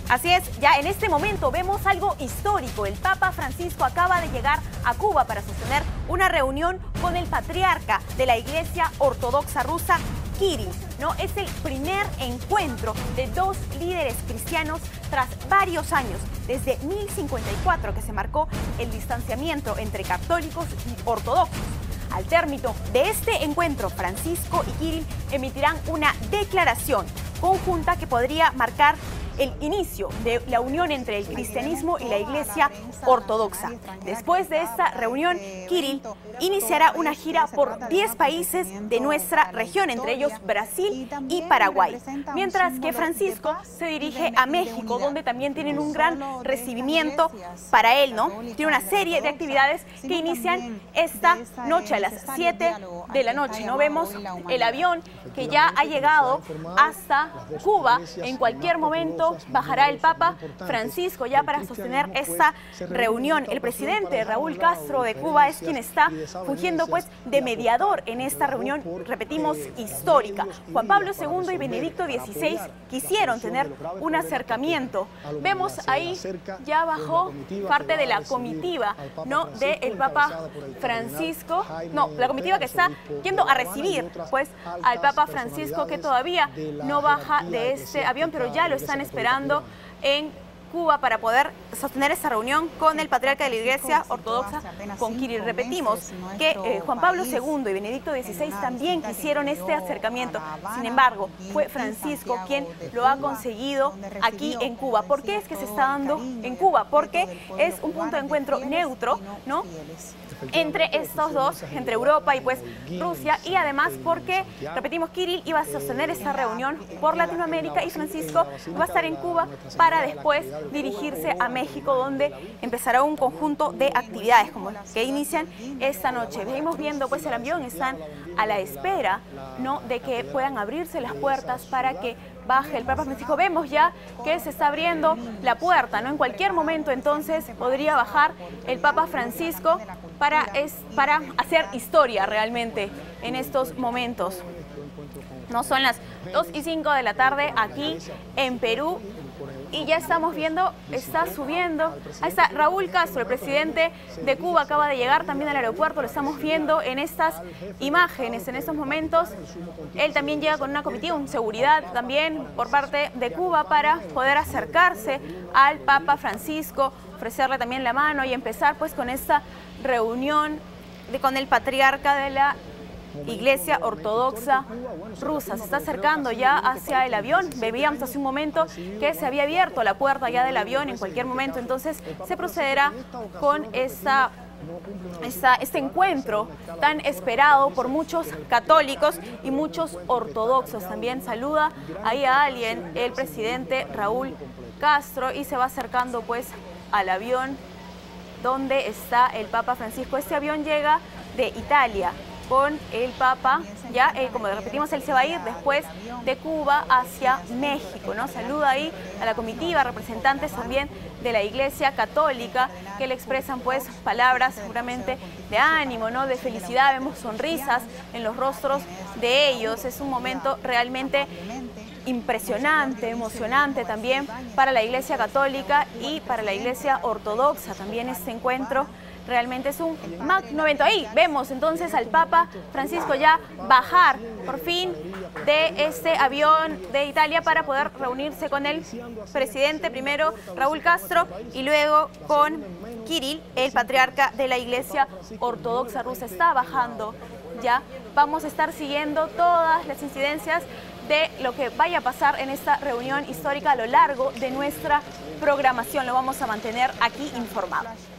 Así es, ya en este momento vemos algo histórico. El Papa Francisco acaba de llegar a Cuba para sostener una reunión con el patriarca de la Iglesia Ortodoxa Rusa, Kirill. ¿No? Es el primer encuentro de dos líderes cristianos tras varios años, desde 1054 que se marcó el distanciamiento entre católicos y ortodoxos. Al término de este encuentro, Francisco y Kirill emitirán una declaración conjunta que podría marcar el inicio de la unión entre el cristianismo y la Iglesia Ortodoxa. Después de esta reunión, Kirill iniciará una gira por 10 países de nuestra región, entre ellos Brasil y Paraguay. Mientras que Francisco se dirige a México, donde también tienen un gran recibimiento para él, ¿no? Tiene una serie de actividades que inician esta noche a las 7 de la noche. ¿No? Vemos el avión que ya ha llegado hasta Cuba. En cualquier momento bajará el Papa Francisco ya para sostener esta reunión. El presidente Raúl Castro de Cuba es quien está fungiendo pues de mediador en esta reunión, repetimos, histórica. Juan Pablo II y Benedicto XVI quisieron tener un acercamiento. Vemos ahí ya bajó parte de la comitiva, ¿no?, del Papa Francisco, no, la comitiva que está yendo a recibir pues al Papa Francisco, que todavía no baja de este avión, pero ya lo están esperando en Cuba para poder sostener esta reunión con el patriarca de la Iglesia Ortodoxa, con Kirill. Repetimos que Juan Pablo II y Benedicto XVI también quisieron este acercamiento. Sin embargo, fue Francisco quien lo ha conseguido aquí en Cuba. ¿Por qué es que se está dando en Cuba? Porque es un punto de encuentro neutro, ¿no?, entre estos dos, entre Europa y pues Rusia, y además porque, repetimos, Kirill iba a sostener esta reunión por Latinoamérica y Francisco va a estar en Cuba para después dirigirse a México, donde empezará un conjunto de actividades como las que inician esta noche. Venimos viendo pues el avión, están a la espera, ¿no?, de que puedan abrirse las puertas para que baje el Papa Francisco. Vemos ya que se está abriendo la puerta, ¿no? En cualquier momento entonces podría bajar el Papa Francisco para hacer historia realmente en estos momentos. No, son las 2:05 de la tarde aquí en Perú. Y ya estamos viendo, está subiendo. Ahí está Raúl Castro, el presidente de Cuba, acaba de llegar también al aeropuerto. Lo estamos viendo en estas imágenes, en estos momentos. Él también llega con una comitiva, un seguridad también por parte de Cuba para poder acercarse al Papa Francisco, ofrecerle también la mano y empezar pues con esta reunión con el patriarca de la Iglesia Ortodoxa Rusa. Se está acercando ya hacia el avión. Veíamos hace un momento que se había abierto la puerta ya del avión. En cualquier momento entonces se procederá con este encuentro tan esperado por muchos católicos y muchos ortodoxos. También saluda ahí a alguien el presidente Raúl Castro y se va acercando pues al avión donde está el Papa Francisco. Este avión llega de Italia con el Papa, ya como repetimos, él se va a ir después de Cuba hacia México, ¿no? Saluda ahí a la comitiva, representantes también de la Iglesia Católica, que le expresan pues palabras seguramente de ánimo, ¿no?, de felicidad. Vemos sonrisas en los rostros de ellos. Es un momento realmente impresionante, emocionante también para la Iglesia Católica y para la Iglesia Ortodoxa. También este encuentro realmente es un magno evento. Ahí vemos entonces al Papa Francisco ya bajar por fin de este avión de Italia para poder reunirse con el presidente, primero Raúl Castro y luego con Kirill, el patriarca de la Iglesia Ortodoxa Rusa. Está bajando ya. Vamos a estar siguiendo todas las incidencias de lo que vaya a pasar en esta reunión histórica a lo largo de nuestra programación. Lo vamos a mantener aquí informado.